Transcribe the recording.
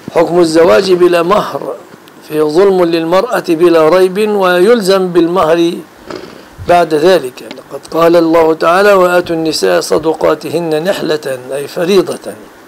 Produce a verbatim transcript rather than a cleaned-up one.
حكم الزواج بلا مهر فيه ظلم للمرأة بلا ريب، ويلزم بالمهر بعد ذلك. لقد قال الله تعالى: وآتوا النساء صدقاتهن نحلة أي فريضة.